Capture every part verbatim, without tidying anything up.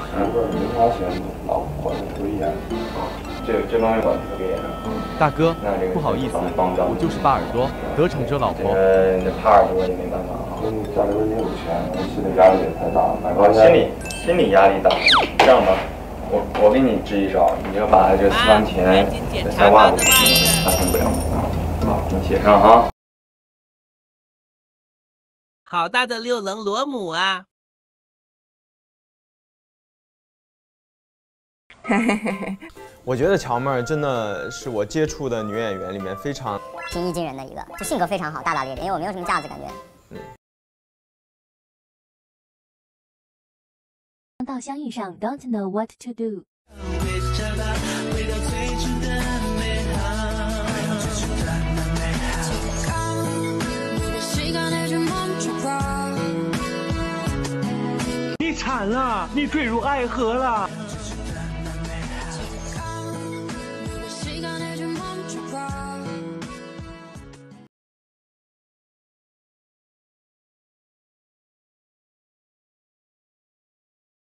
媳妇儿没发现老婆管的特别严。这这方面管的特别严。 大哥， 那这个不好意思， 帮我就是巴耳朵，得逞着老婆。 呃，这耙耳朵也没办法啊。你家里边也有钱，心理压力也太大了。我心理心理压力大。这样吧，我我给你支一招，你就把这私房钱在袜子里发现不了。好，你写上哈。 好大的六棱螺母啊！ 我觉得乔妹儿真的是我接触的女演员里面非常平易近人的一个，就性格非常好，大大咧咧，因为我没有什么架子感觉。嗯。 到相遇上 ，don't know what to do。 你惨了，你坠入爱河了。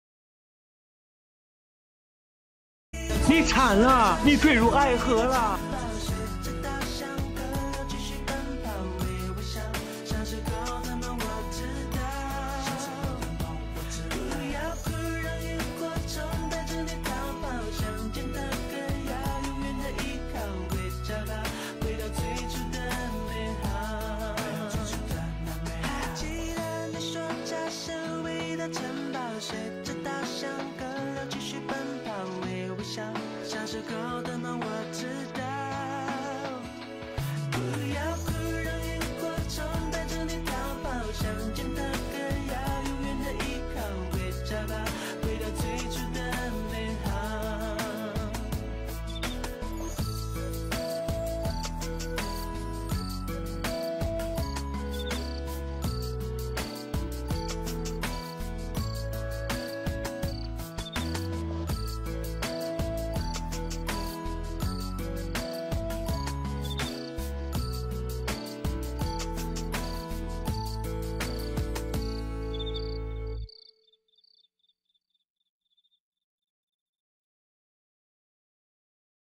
你惨了，你坠入爱河了。